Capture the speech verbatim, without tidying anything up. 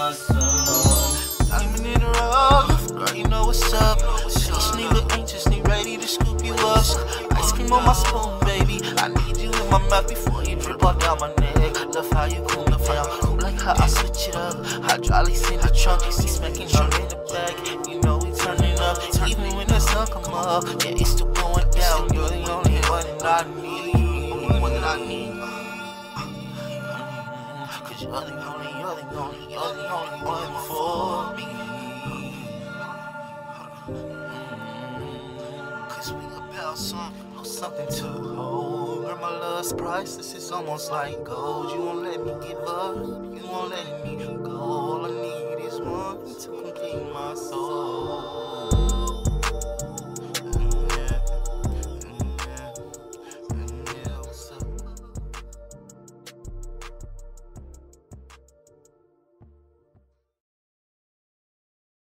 my soul. Diamond in the rough, girl, you know what's up. Just need the ain't just need ready to scoop you up. Ice cream on my spoon, baby. I need you in my mouth before you drip all down my neck. Love how you cool me down, cool like how I switch it up. Hydraulics in the trunk, you see smacking junk in the back. You know we turning up, even when the sun come up. Yeah, it's still going down. You're the only one that I need, one that I need. Cause you're the only, you're the only, you're the only one for me. Cause we about something, something to hold. Girl, my love's priceless, it's almost like gold. You won't let me give up, you won't let me go. All I need is one to complete my soul.